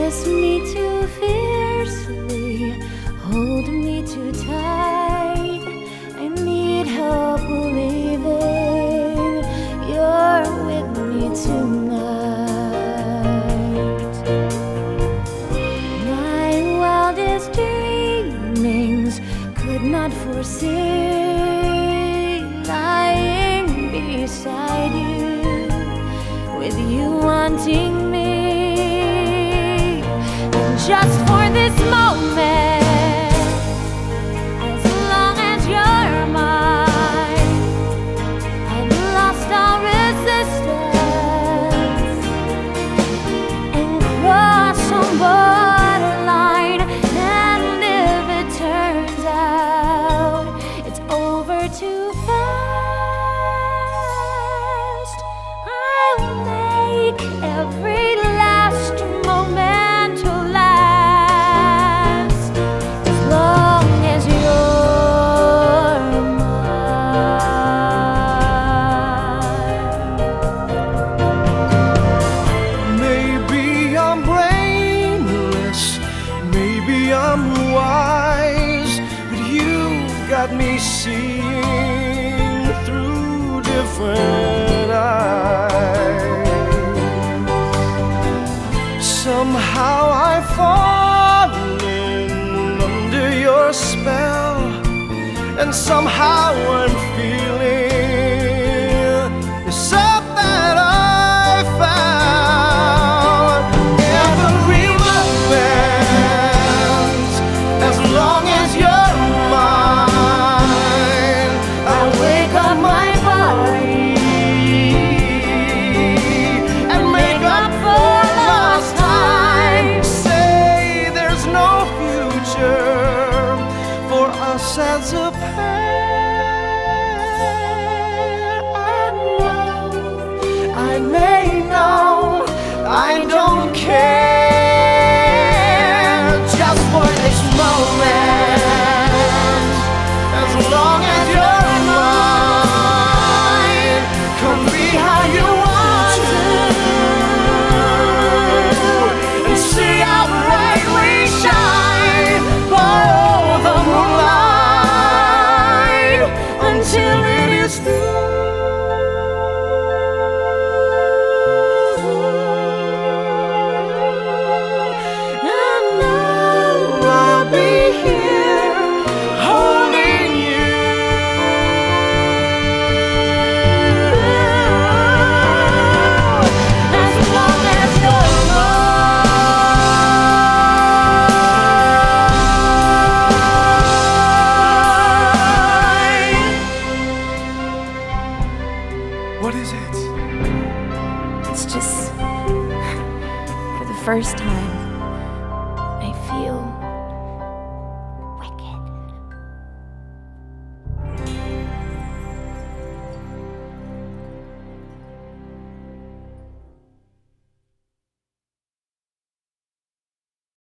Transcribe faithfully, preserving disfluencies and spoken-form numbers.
kiss me too fiercely, hold me too tight. I need help believing you're with me tonight. My wildest dreamings could not foresee lying beside you, with you wanting me. And just for this moment, as long as you're mine, I've lost all resistance and crossed some borderline. And if it turns out it's over too fast, I'll make every last moment to last, as long as you're mine. Maybe I'm brainless, maybe I'm wise, but you got me seeing through different eyes. Somehow I've fallen under your spell, and somehow I'm feeling the stuff that I found. Every moment, as long as you're mine, I wake up my body and make up for lost time. Say there's no future for us as a pair. And now I may know I don't care, just for this moment, as long as you're mine. Come be how you want to, and see how bright we shine. Borrow the moonlight until it is through. And now I'll be here holding you, as long as you're mine. What is it? It's just, for the first time,